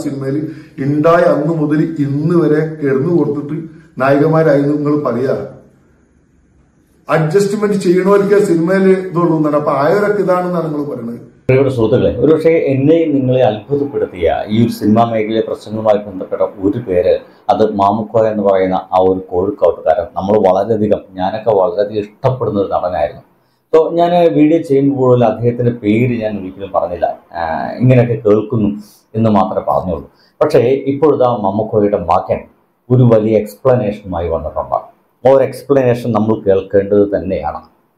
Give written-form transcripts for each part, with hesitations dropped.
സിനിമയിൽ ഉണ്ടായ അന്ന് മുതൽ ഇന്ന് വരെ കിടന്നു കൊടുത്തിട്ട് നായികമാരായിരുന്നു നിങ്ങൾ പറയാ. അഡ്ജസ്റ്റ്മെന്റ് ചെയ്യണവർക്ക് സിനിമയിൽ ഇതുള്ളൂ എന്നാണ്. അപ്പൊ ആയവരൊക്കെ ഇതാണെന്നാണ് നിങ്ങൾ പറയുന്നത്. സുഹൃത്തുക്കളെ, ഒരുപക്ഷെ എന്നെയും നിങ്ങളെ അത്ഭുതപ്പെടുത്തിയ ഈ ഒരു സിനിമാ മേഖലയിലെ പ്രശ്നങ്ങളുമായി ബന്ധപ്പെട്ട ഒരു പേര്, അത് മാമുക്കോയ എന്ന് പറയുന്ന ആ ഒരു കോഴിക്കോട്ടുകാരൻ. നമ്മൾ വളരെയധികം, ഞാനൊക്കെ വളരെയധികം ഇഷ്ടപ്പെടുന്ന ഒരു നടനായിരുന്നു. സോ ഞാൻ വീഡിയോ ചെയ്യുമ്പോൾ അദ്ദേഹത്തിന്റെ പേര് ഞാൻ ഒരിക്കലും പറഞ്ഞില്ല, ഇങ്ങനെയൊക്കെ കേൾക്കുന്നു എന്ന് മാത്രമേ പറഞ്ഞുള്ളൂ. പക്ഷേ ഇപ്പോഴത്തെ മാമുക്കോയുടെ മകൻ ഒരു വലിയ എക്സ്പ്ലനേഷനുമായി വന്നിട്ടുണ്ട്. ആ ഒരു എക്സ്പ്ലനേഷൻ നമ്മൾ കേൾക്കേണ്ടത് തന്നെയാണ്.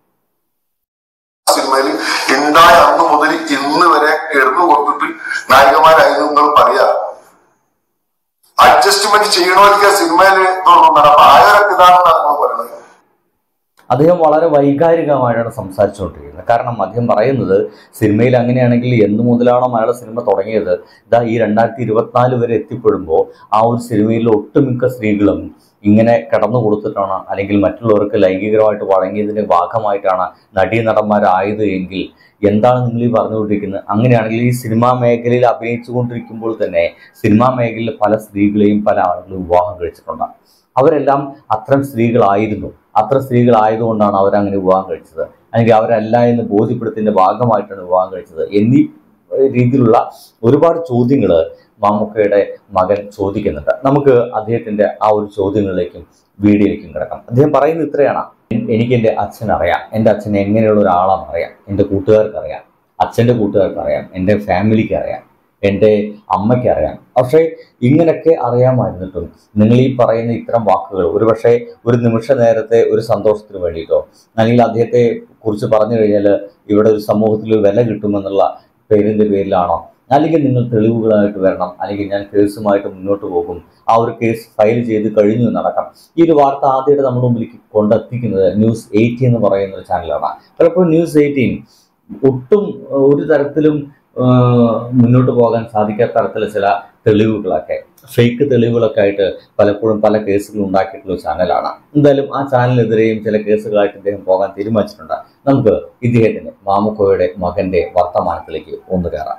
സിനിമയിൽ ഉണ്ടായ അന്ന് മുതൽ ഇന്ന് വരെ കിടന്നു കൊടുത്തിട്ട് നായികമാരായിരുന്നു നിങ്ങൾ പറയാ. അഡ്ജസ്റ്റ്മെന്റ് ചെയ്യണവർക്ക് സിനിമയിൽ ഇതുള്ളൂ എന്നാണ്. അപ്പൊ ആയവരൊക്കെ ഇതാണെന്നാണ് നിങ്ങൾ പറയുന്നത്. അദ്ദേഹം വളരെ വൈകാരികമായിട്ടാണ് സംസാരിച്ചുകൊണ്ടിരിക്കുന്നത്. കാരണം അദ്ദേഹം പറയുന്നത്, സിനിമയിൽ അങ്ങനെയാണെങ്കിൽ എന്ന് മുതലാണോ മലയാള സിനിമ തുടങ്ങിയത്, ഇതാ ഈ 2024 വരെ എത്തിപ്പെടുമ്പോൾ ആ ഒരു സിനിമയിലെ ഒട്ടുമിക്ക സ്ത്രീകളും ഇങ്ങനെ കടന്നു കൊടുത്തിട്ടാണ്, അല്ലെങ്കിൽ മറ്റുള്ളവർക്ക് ലൈംഗികമായിട്ട് വഴങ്ങിയതിൻ്റെ ഭാഗമായിട്ടാണ് നടീനടന്മാരായത് എങ്കിൽ എന്താണ് നിങ്ങൾ ഈ പറഞ്ഞുകൊണ്ടിരിക്കുന്നത്? അങ്ങനെയാണെങ്കിൽ ഈ സിനിമാ മേഖലയിൽ അഭിനയിച്ചു കൊണ്ടിരിക്കുമ്പോൾ തന്നെ സിനിമാ മേഖലയിലെ പല സ്ത്രീകളെയും പല ആളുകളും വിവാഹം കഴിച്ചിട്ടുണ്ട്. അവരെല്ലാം അത്തരം സ്ത്രീകളായിരുന്നു. അത്ര സ്ത്രീകളായതുകൊണ്ടാണ് അവരങ്ങനെ വിവാഹം കഴിച്ചത്, അല്ലെങ്കിൽ അവരല്ല എന്ന് ബോധ്യപ്പെടുത്തിൻ്റെ ഭാഗമായിട്ടാണ് വിവാഹം കഴിച്ചത് എന്നീ രീതിയിലുള്ള ഒരുപാട് ചോദ്യങ്ങൾ മാമുക്കയുടെ മകൻ ചോദിക്കുന്നുണ്ട്. നമുക്ക് അദ്ദേഹത്തിൻ്റെ ആ ഒരു ചോദ്യങ്ങളിലേക്കും വീഡിയോയിലേക്കും കിടക്കാം. അദ്ദേഹം പറയുന്നത് ഇത്രയാണ്: എനിക്ക് എൻ്റെ അച്ഛനറിയാം, എൻ്റെ അച്ഛൻ എങ്ങനെയുള്ള ഒരാളാണെന്ന് അറിയാം, എൻ്റെ കൂട്ടുകാർക്കറിയാം, അച്ഛൻ്റെ കൂട്ടുകാർക്കറിയാം, എൻ്റെ ഫാമിലിക്ക് അറിയാം, എൻ്റെ അമ്മയ്ക്ക് അറിയാം. പക്ഷേ ഇങ്ങനെയൊക്കെ അറിയാമായിരുന്നിട്ടും നിങ്ങൾ ഈ പറയുന്ന ഇത്തരം വാക്കുകൾ ഒരുപക്ഷെ ഒരു നിമിഷ നേരത്തെ ഒരു സന്തോഷത്തിന് വേണ്ടിയിട്ടോ, അല്ലെങ്കിൽ അദ്ദേഹത്തെ കുറിച്ച് പറഞ്ഞു കഴിഞ്ഞാൽ ഇവിടെ ഒരു സമൂഹത്തിൽ വില കിട്ടുമെന്നുള്ള പേരിൻ്റെ പേരിലാണോ, അല്ലെങ്കിൽ നിങ്ങൾ തെളിവുകളായിട്ട് വരണം, അല്ലെങ്കിൽ ഞാൻ കേസുമായിട്ട് മുന്നോട്ട് പോകും, ആ ഒരു കേസ് ഫയൽ ചെയ്ത് കഴിഞ്ഞു എന്നടക്കം. ഈ ഒരു വാർത്ത ആദ്യമായിട്ട് നമ്മുടെ മുമ്പിലേക്ക് കൊണ്ടെത്തിക്കുന്നത് ന്യൂസ് 18 എന്ന് പറയുന്ന ഒരു ചാനലാണ്. പലപ്പോഴും ന്യൂസ് 18 ഒട്ടും ഒരു തരത്തിലും മുന്നോട്ട് പോകാൻ സാധിക്കാത്ത തരത്തിലുള്ള ചില തെളിവുകളൊക്കെ, ഫേക്ക് തെളിവുകളൊക്കെ ആയിട്ട് പലപ്പോഴും പല കേസുകൾ ഉണ്ടാക്കിയിട്ടുള്ള ചാനലാണ്. എന്തായാലും ആ ചാനലിനെതിരെയും ചില കേസുകളായിട്ട് ഇദ്ദേഹം പോകാൻ തീരുമാനിച്ചിട്ടുണ്ട്. നമുക്ക് ഇദ്ദേഹത്തിന്റെ മാമുക്കോയുടെ മകന്റെ വർത്തമാനത്തിലേക്ക് ഒന്ന് കയറാം.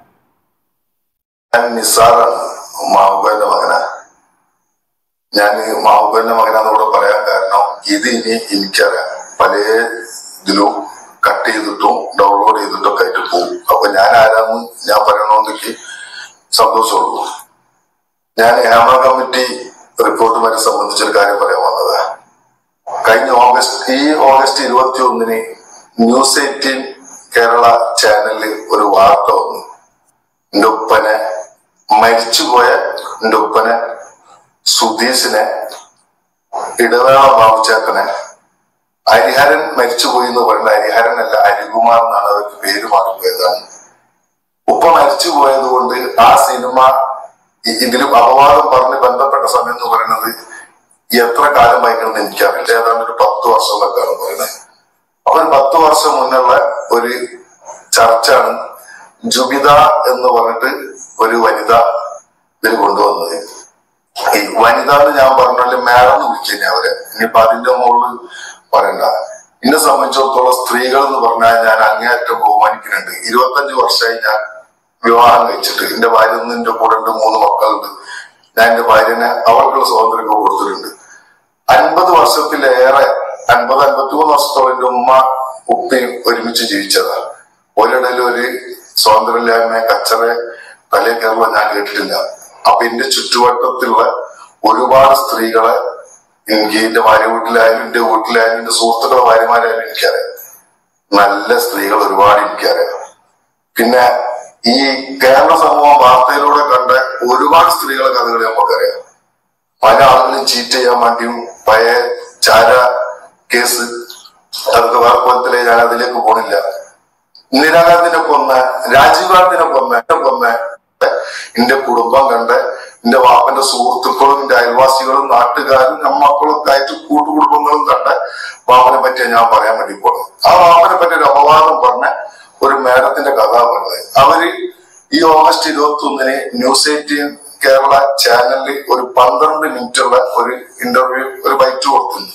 നിസാറാണ് മാമുക്കോയുടെ മകനാ. ഞാൻ മാമുക്കോയുടെ മകനാന്നൂടെ പറയാൻ കാരണം, ഇത് ഇനി എനിക്കറിയാം പല ഇതിലും കട്ട് ചെയ്തിട്ടും ഡൗൺലോഡ് ചെയ്തിട്ടും ഒക്കെ ആയിട്ട് പോകും. അപ്പൊ ഞാൻ ആരാന്ന് ഞാൻ പറയണമെന്നെനിക്ക് സന്തോഷമുള്ളൂ. ഞാൻ ഹേമ കമ്മിറ്റി റിപ്പോർട്ടുമായി സംബന്ധിച്ചൊരു കാര്യം പറയാൻ വന്നതാ. കഴിഞ്ഞ ഓഗസ്റ്റ് 21 ന്യൂസ് 18 കേരള ചാനലിൽ ഒരു വാർത്ത വന്നു. എൻ്റെ ഉപ്പനെ, മരിച്ചുപോയ എൻ്റെ ഉപ്പനെ സുധീഷിനെ, ഇടവേള ബാബുചേട്ടനെ, ഹരിഹരൻ മരിച്ചുപോയി എന്ന് പറയുന്നത് ഹരിഹരൻ അല്ല, ഹരികുമാർ എന്നാണ് അവർക്ക് പേര് മാറിപ്പോയതാണ്. ഉപ്പ മരിച്ചുപോയത് കൊണ്ട് ആ സിനിമ ഇതിലും അപവാദം പറഞ്ഞ് ബന്ധപ്പെട്ട സമയം എന്ന് പറയുന്നത് എത്ര കാലം ഭയങ്കരം എനിക്കറിയില്ല, ഏതാണ്ട് ഒരു 10 വർഷം എന്നൊക്കെയാണ് പറയുന്നത്. അപ്പൊ ഒരു 10 വർഷം മുന്നുള്ള ഒരു ചർച്ചാണ് ജുബിത എന്ന് പറഞ്ഞിട്ട് ഒരു വനിത ഇതിൽ കൊണ്ടുവന്നത്. ഈ വനിത എന്ന് ഞാൻ പറഞ്ഞാല് മേഡം എന്ന് വിളിക്കുന്നേ അവരെ. ഇനിയിപ്പൊ അതിന്റെ മുകളിൽ പറയണ്ട. എന്നെ സംബന്ധിച്ചിടത്തോളം സ്ത്രീകൾ എന്ന് പറഞ്ഞാൽ ഞാൻ അങ്ങേയറ്റം ബഹുമാനിക്കുന്നുണ്ട്. 25 വർഷമായി ഞാൻ വിവാഹം കഴിച്ചിട്ട്. എന്റെ ഭാര്യ ഒന്നും എന്റെ കൂടെ ഉണ്ട്, 3 മക്കളുണ്ട്. ഞാൻ എന്റെ ഭാര്യനെ അവൾക്കുള്ള സ്വാതന്ത്ര്യമൊക്കെ കൊടുത്തിട്ടുണ്ട്. 50 വർഷത്തിലേറെ, 50-53 വർഷത്തോളം എന്റെ ഉമ്മ ഉപ്പയും ഒരുമിച്ച് ജീവിച്ചതാ. ഒരിടയിൽ ഒരു സ്വാതന്ത്ര്യമില്ലായ്മ കച്ചറ തലേ കയറുമ്പോൾ ഞാൻ കേട്ടിട്ടില്ല. അപ്പൊ എന്റെ ചുറ്റുവട്ടത്തിലുള്ള ഒരുപാട് സ്ത്രീകളെ എനിക്ക് എന്റെ ഭാര്യ വീട്ടിലായാലും എന്റെ വീട്ടിലായാലും എന്റെ സുഹൃത്തുക്കളുടെ ഭാര്യമാരായാലും എനിക്കറിയാം. നല്ല സ്ത്രീകൾ ഒരുപാട് എനിക്കറിയാം. പിന്നെ ഈ കേരള സമൂഹം വാർത്തയിലൂടെ കണ്ട ഒരുപാട് സ്ത്രീകളെ കഥകൾ നമുക്കറിയാം. പല ആളുകളും ചീറ്റ് ചെയ്യാൻ വേണ്ടിയും പഴയ ചാര കേസ് അതൊക്കെ വേറെ പോലത്തിലെ ഞാൻ അതിലേക്ക് പോണില്ല. ഇന്ദിരാഗാന്ധിനെ കൊന്ന, രാജീവ് ഗാന്ധിനെ കൊന്ന എന്റെ കുടുംബം കണ്ട്, എന്റെ വാപ്പന്റെ സുഹൃത്തുക്കളും എന്റെ അയൽവാസികളും നാട്ടുകാരും മക്കളും ഒക്കെ ആയിട്ട് കൂട്ടുകുടുംബങ്ങളും കണ്ട വാപ്പനെ പറ്റിയാണ് ഞാൻ പറയാൻ വേണ്ടി പോണത്. ആ വാപ്പനെ പറ്റി ഒരു അപവാദം പറഞ്ഞ ഒരു മേഡത്തിന്റെ കഥ പറഞ്ഞത്. അവര് ഈ ഓഗസ്റ്റ് 21 ന്യൂസ് 18 കേരള ചാനലിൽ ഒരു 12 മിനിറ്റുള്ള ഒരു ഇന്റർവ്യൂ, ഒരു ബൈറ്റ് കൊടുക്കുന്നു.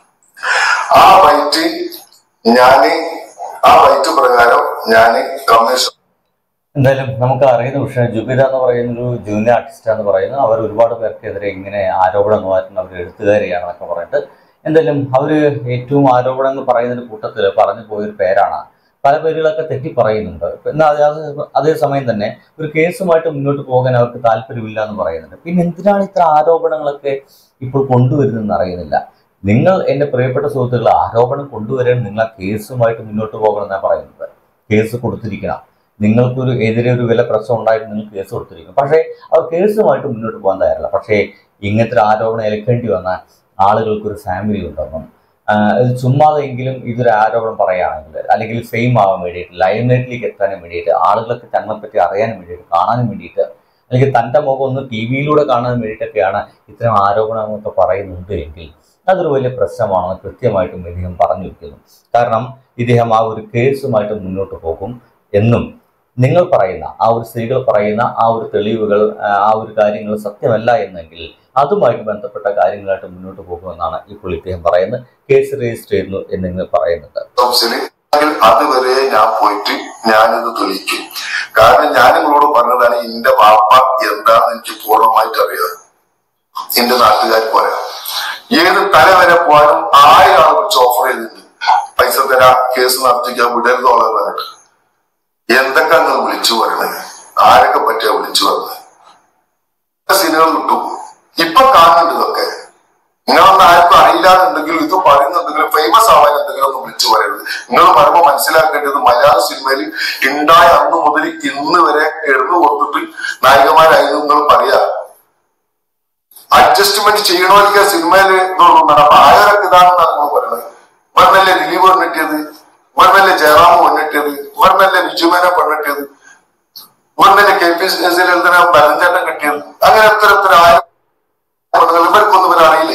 ആ ബൈറ്റ് പ്രകാരം ഞാന് കമ്മീഷൻ എന്തായാലും നമുക്ക് അറിയുന്ന വിഷയം ജുബിത എന്ന് പറയുന്ന ഒരു ജൂനിയർ ആർട്ടിസ്റ്റ് എന്ന് പറയുന്നത് അവർ ഒരുപാട് പേർക്കെതിരെ ഇങ്ങനെ ആരോപണങ്ങൾ മാറ്റുന്ന അവർ എഴുത്തുകാരിയാണെന്നൊക്കെ പറഞ്ഞിട്ട് എന്തായാലും അവർ ഏറ്റവും ആരോപണങ്ങൾ പറയുന്നൊരു കൂട്ടത്തിൽ പറഞ്ഞു പോയൊരു പേരാണ്. പല പേരുകളൊക്കെ തെറ്റി പറയുന്നുണ്ട്. എന്നാൽ അതേസമയം തന്നെ ഒരു കേസുമായിട്ട് മുന്നോട്ട് പോകാൻ അവർക്ക് താല്പര്യമില്ല എന്ന് പറയുന്നുണ്ട്. പിന്നെ എന്തിനാണ് ഇത്ര ആരോപണങ്ങളൊക്കെ ഇപ്പോൾ കൊണ്ടുവരുന്നതെന്ന് അറിയുന്നില്ല. നിങ്ങൾ എൻ്റെ പ്രിയപ്പെട്ട സുഹൃത്തുക്കൾ ആരോപണം കൊണ്ടുവരാൻ നിങ്ങൾ ആ കേസുമായിട്ട് മുന്നോട്ട് പോകണമെന്നാണ് പറയുന്നത്. കേസ് കൊടുത്തിരിക്കണം. നിങ്ങൾക്കൊരു എതിരെ ഒരു വില പ്രശ്നം ഉണ്ടായിട്ട് നിങ്ങൾ കേസ് കൊടുത്തിരിക്കും. പക്ഷേ അവർ കേസുമായിട്ട് മുന്നോട്ട് പോകാൻ തയ്യാറല്ല. പക്ഷേ ഇങ്ങനത്തെ ആരോപണം ഏൽക്കേണ്ടി വന്നാൽ ആളുകൾക്കൊരു ഫാമിലി ഉണ്ടെന്നും ഇത് ചുമ്മാതെങ്കിലും ഇതൊരു ആരോപണം പറയുകയാണെങ്കിൽ അല്ലെങ്കിൽ ഫെയിം ആവാൻ വേണ്ടിയിട്ട് ലൈം ലൈറ്റിലേക്ക് എത്താനും വേണ്ടിയിട്ട് ആളുകൾക്ക് തങ്ങളെപ്പറ്റി അറിയാനും വേണ്ടിയിട്ട് കാണാനും വേണ്ടിയിട്ട് അല്ലെങ്കിൽ തൻ്റെ മുഖം ഒന്ന് ടി വിയിലൂടെ കാണാൻ വേണ്ടിയിട്ടൊക്കെയാണ് ഇത്തരം ആരോപണങ്ങളൊക്കെ പറയുന്നുണ്ട് എങ്കിൽ അതൊരു വലിയ പ്രശ്നമാണെന്ന് കൃത്യമായിട്ടും ഇദ്ദേഹം പറഞ്ഞു വയ്ക്കുന്നു. കാരണം ഇദ്ദേഹം ആ ഒരു കേസുമായിട്ട് മുന്നോട്ട് പോകും എന്നും നിങ്ങൾ പറയുന്ന ആ ഒരു സ്ത്രീകൾ പറയുന്ന ആ ഒരു തെളിവുകൾ ആ ഒരു കാര്യങ്ങൾ സത്യമല്ല എന്നെങ്കിൽ അതുമായിട്ട് ബന്ധപ്പെട്ട കാര്യങ്ങളായിട്ട് മുന്നോട്ട് പോകുമെന്നാണ് ഇപ്പോൾ ഇദ്ദേഹം പറയുന്നത്. കേസ് രജിസ്റ്റർ ചെയ്യുന്നു എന്നിങ്ങനെ പറയുന്നുണ്ട്. അതുവരെ ഞാൻ പോയിട്ട് ഞാനിത് തെളിയിക്കും. കാരണം ഞാൻ നിങ്ങളോട് പറഞ്ഞതാണ് എന്റെ വാപ്പ എന്താണെന്ന് എനിക്ക് പൂർണ്ണമായിട്ട് അറിയാം. എന്റെ നാട്ടുകാർ പറയാം ഏത് തല വരെ പോകാനും 1000 ആൾ വിളിച്ച് ഓഫർ ചെയ്തിട്ടുണ്ട്. പൈസ തരാ, കേസ് നടത്തിക്കാൻ വിടരുതോളം പറഞ്ഞിട്ട്. എന്തൊക്കെ നിങ്ങൾ വിളിച്ചു പറയണത്, ആരൊക്കെ പറ്റിയാ വിളിച്ചു പറഞ്ഞത്, സീനുകൾ കിട്ടും. ഇപ്പൊ കാണുന്നുണ്ട് ഇതൊക്കെ. നിങ്ങളൊന്നും ആർക്കും അറിയില്ലാന്നുണ്ടെങ്കിലും ഇത് പറയുന്നുണ്ടെങ്കിലും ഫേമസ് ആവാൻ എന്തെങ്കിലും ഒന്ന് വിളിച്ചു പറയരുത്. നിങ്ങൾ പറയുമ്പോൾ മനസ്സിലാക്കേണ്ടത് മലയാള സിനിമയിൽ ഉണ്ടായ അന്ന് മുതൽ ഇന്ന് വരെ കിടന്നു കൊടുത്തിട്ട് നായികമാരായിരുന്നു നിങ്ങൾ പറയാ. അഡ്ജസ്റ്റ്മെന്റ് ചെയ്യണമെങ്കിൽ സിനിമയിൽ ആയവരൊക്കെ ഇതാണെന്നാണ് നിങ്ങൾ പറയുന്നത്. ഇവരിനല്ലേ ദിലീപ് പെണ്ണിട്ടിയത്, ഇവരിനല്ലേ ജയറാം പെണ്ണിട്ടിയത്, ഇവരിനല്ലേ വിജുമേന പെണ്ണിട്ടിയത്, ഇവരിനല്ലേ KPCC ഭരതചേട്ടൻ കിട്ടിയത്. അങ്ങനെ എത്ര ആയിരം ഇവർക്കൊന്നും ഇവരറിയില്ലേ?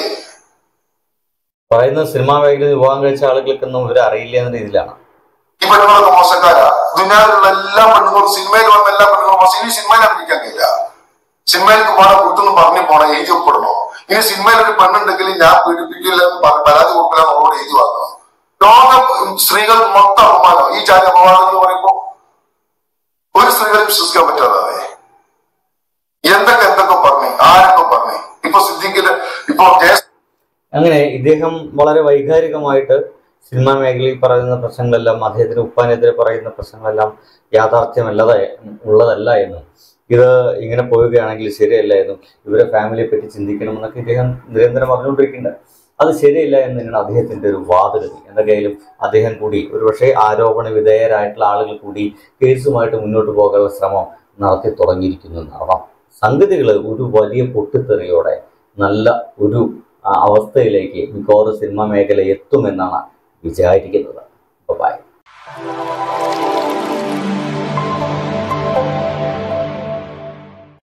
പറയുന്നത് സിനിമാ മേഖലയിൽ വിവാഹം കഴിച്ച ആളുകൾക്കൊന്നും ഇവരെ അറിയില്ല എന്ന രീതിയിലാണ്. ഈ പെണ്ണുങ്ങളൊക്കെ മോശക്കാരാ. ദുനിയാവിലുള്ള എല്ലാ പെണ്ണുങ്ങളും സിനിമയിൽ വന്ന എല്ലാ പെണ്ണുങ്ങളും മോശം. ഇനി സിനിമയിൽ അഭിനയിക്കാൻ കഴിയില്ല. സിനിമയിലേക്ക് പോകണം, കൂട്ടുന്നു പറഞ്ഞു പോണം, എഴുതി ഒപ്പിടണോ. ഇനി സിനിമയിൽ ഒരു പെണ്ണുണ്ടെങ്കിൽ ഞാൻ പീഡിപ്പിക്കില്ല പരാതി കൊടുക്കില്ല നമ്മളോട് എഴുതി വാങ്ങണം. ലോക സ്ത്രീകൾ മൊത്തം അപമാനം. ഈ ജാതി അപമാനം എന്ന് പറയുമ്പോ ഒരു സ്ത്രീകളെ വിശ്വസിക്കാൻ പറ്റാതെ എന്തൊക്കെ പറഞ്ഞു, ആരൊക്കെ പറഞ്ഞു. ഇപ്പൊ സിദ്ദീഖില് ഇപ്പൊ അങ്ങനെ ഇദ്ദേഹം വളരെ വൈകാരികമായിട്ട് സിനിമാ മേഖലയിൽ പറയുന്ന പ്രശ്നങ്ങളെല്ലാം അദ്ദേഹത്തിന് ഉപ്പാനെതിരെ പറയുന്ന പ്രശ്നങ്ങളെല്ലാം ഉള്ളതല്ല എന്നും ഇത് ഇങ്ങനെ പോവുകയാണെങ്കിൽ ശരിയല്ല എന്നും ഇവരെ ഫാമിലിയെ പറ്റി ചിന്തിക്കണമെന്നൊക്കെ ഇദ്ദേഹം നിരന്തരം പറഞ്ഞുകൊണ്ടിരിക്കുന്നുണ്ട്. അത് ശരിയല്ല എന്ന് തന്നെയാണ് അദ്ദേഹത്തിന്റെ ഒരു വാദഗതി. എന്തൊക്കെയായാലും അദ്ദേഹം കൂടി ഒരുപക്ഷെ ആരോപണ വിധേയരായിട്ടുള്ള ആളുകൾ കൂടി കേസുമായിട്ട് മുന്നോട്ട് പോകാനുള്ള ശ്രമം നടത്തി തുടങ്ങിയിരിക്കുന്നു എന്നർത്ഥം. സംഗതികൾ ഒരു വലിയ പൊട്ടിത്തെറിയോടെ നല്ല ഒരു അവസ്ഥയിലേക്ക് മിക്കവാറും സിനിമാ മേഖല എത്തുമെന്നാണ് വിചാരിക്കുന്നത്. ബൈ.